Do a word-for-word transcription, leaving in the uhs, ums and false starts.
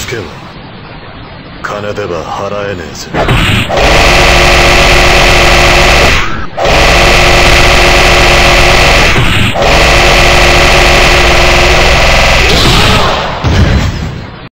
けは金では払えねえぜ。